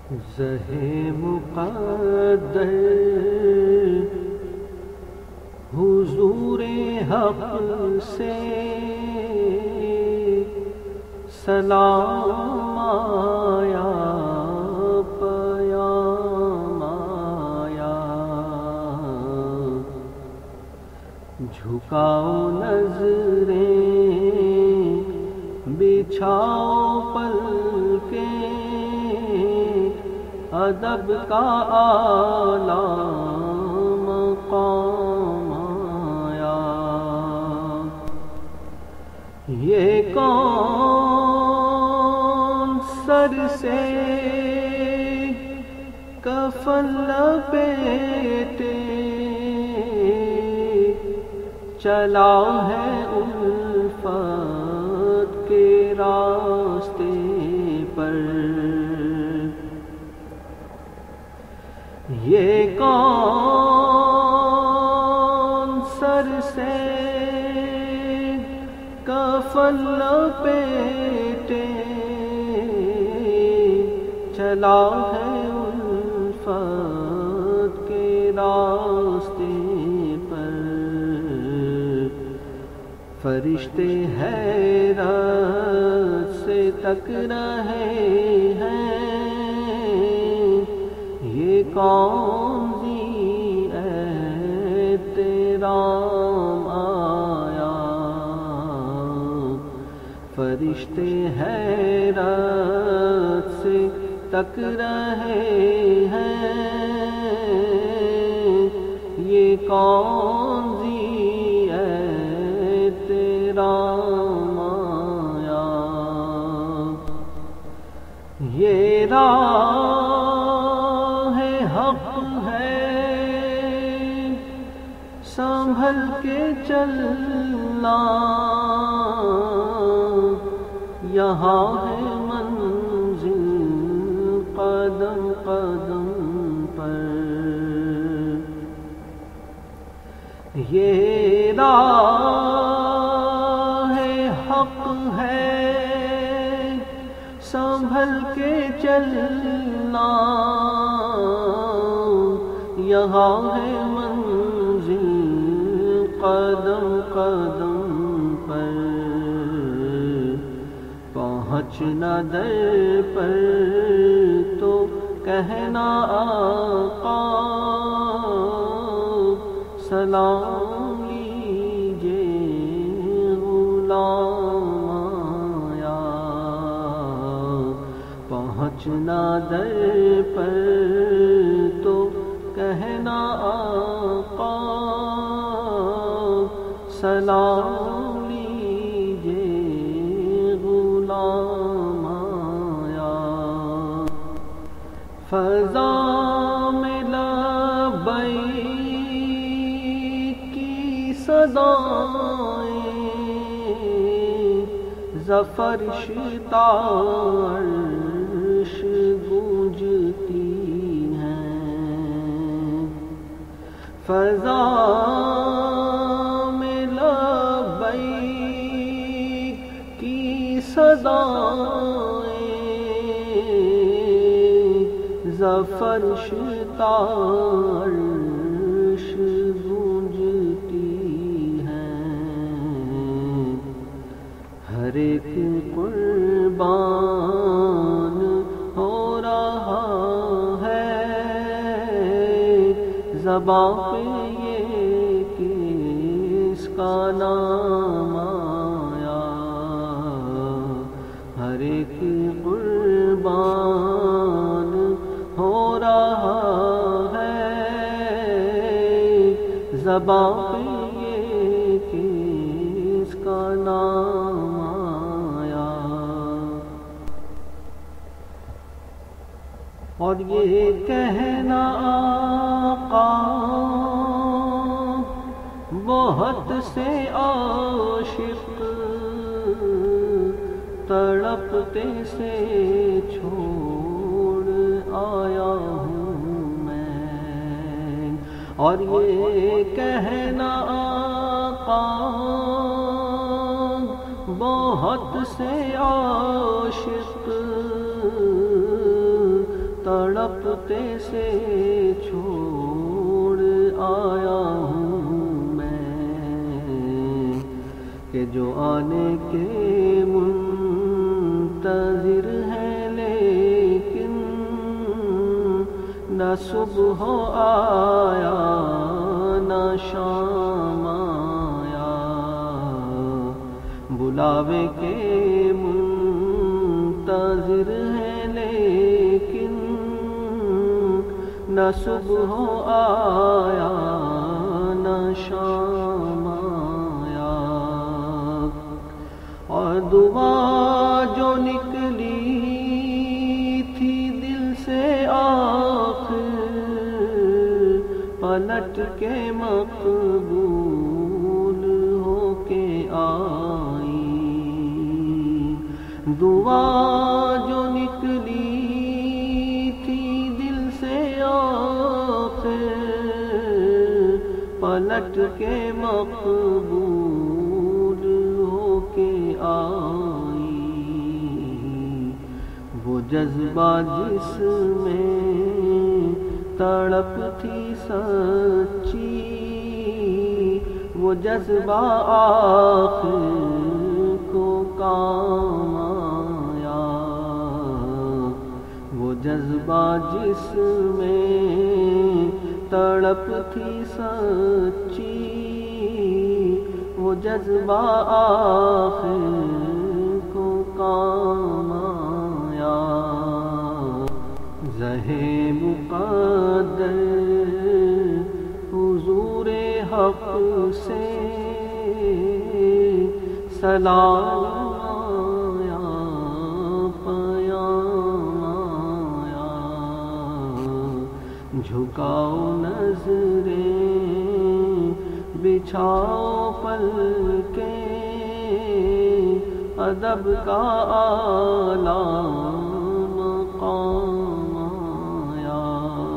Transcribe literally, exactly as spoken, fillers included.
زہے مقدر حضور حق سے سلام آیا، پیام آیا، جھکاؤ نظریں بچھاؤ پلکیں، ادب کا اعلیٰ مقام آیا۔ یہ کون سر سے کفن لپیٹے چلا ہے الفت کے راستے پر؟ یہ کون سر سے کفن لپیٹے چلا ہے الفت کے راستے پر؟ فرشتے حیرت سے تک رہے ہیں، یہ کون ذی احترام آیا؟ فرشتے حیرت سے تک رہے ہیں، یہ کون ذی احترام آیا؟ یہ راہ حق ہے سنبھل کے چلنا، یہاں ہے منزل قدم قدم پر۔ یہ راہ حق ہے سنبھل کے چلنا، یہاں ہے منزل قدم قدم پر۔ پہنچنا در پر تو کہنا آقا سلام لیجئے غلام آیا۔ پہنچنا در پر تو کہنا آقا سلام لیجئے غلام آیا۔ فضا میں لبیک کی صدائیں ظفر شتا عرش گونجتی ہیں۔ فضا میں لبیک کی صدائیں ظفر شتا عرش گونجتی ہیں۔ ہر ایک قربان ہو رہا ہے زباں پہ یہ کس کا نام آیا؟ ہر ایک قربان ہو رہا ہے زباں پہ یہ کس کا نام آیا؟ اور یہ کہنا آقا بہت سے عاشق تڑپتے سے چھوڑ آیا ہوں میں، اور یہ کہنا آقا بہت سے عاشق تڑپتے سے چھوڑ آیا ہوں میں، کہ جو آنے کے منتظر ہیں، لیکن نہ صبح آیا نہ شام آیا، بلاوے کے منتظر ہیں لیکن نہ صبح آیا نہ شام آیا، اور دعا جو نکلی تھی دل سے آخر پلٹ کے مقبول ہو کے آئی، دعا جو نکلی تھی دل سے آخر پلٹ کے مقبول ہو کے آئی، وہ جذبہ جس میں تڑپ تھی سچی، وہ جذبہ آخر کو کام آیا، وہ جذبہ جس میں تڑپ تھی سچی، وہ جذبہ آخر کو کام آیا، زہے مقدر حضور حق سے سلام آیا، پیام آیا، جھکاؤ نظریں بچھاؤ پلکیں ادب کا آلہ